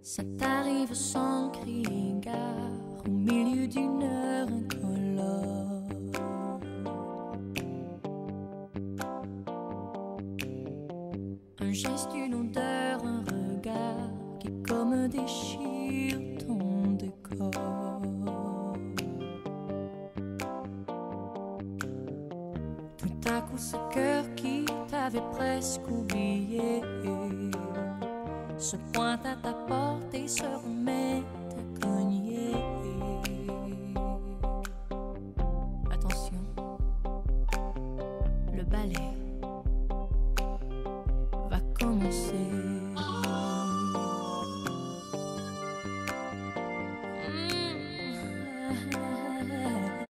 Ça t'arrive sans crier gare, au milieu d'une heure incolore. Un geste, une odeur, un regard qui comme déchire ton décor. Tout à coup ce cœur qui t'avait presque oublié se pointe à ta porte et se remet